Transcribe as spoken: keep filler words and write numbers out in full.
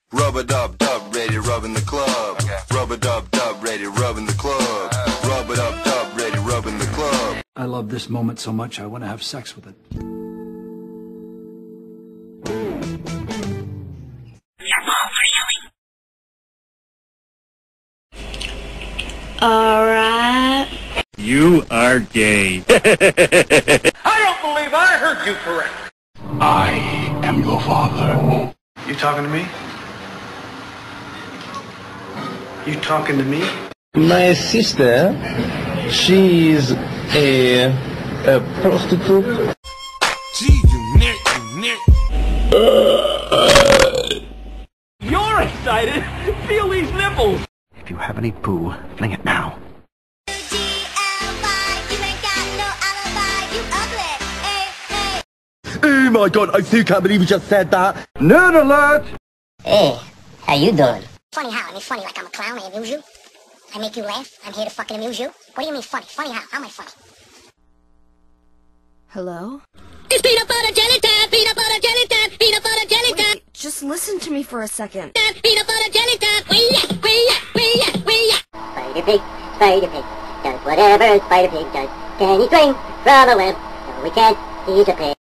Rub-a-dub-dub, ready rubbing the club. Okay. Rub-a-dub-dub, ready rubbing the club. Rub-a-dub-dub, ready rubbing the club. I love this moment so much I want to have sex with it. Alright. You are gay. I don't believe I heard you correct. I am your father. You talking to me? You talking to me? My sister, she's a, a prostitute. Gee, you nerd, you nerd. You're excited. Feel these nipples. If you have any poo, fling it now. Oh my god, I still can't believe you just said that. Nerd alert! Hey, how you doing? Funny how? I mean funny like I'm a clown, I amuse you? I make you laugh? I'm here to fucking amuse you? What do you mean funny? Funny how? How am I funny? Hello? It's peanut butter jelly time, peanut butter jelly time, peanut butter jelly time. Wait, just listen to me for a second. Peanut butter jelly time, wee ya, wee ya, wee ya, wee ya. Spider Pig, Spider Pig, does whatever Spider Pig does. Can he swing from a web? No, we can't. He's a pig.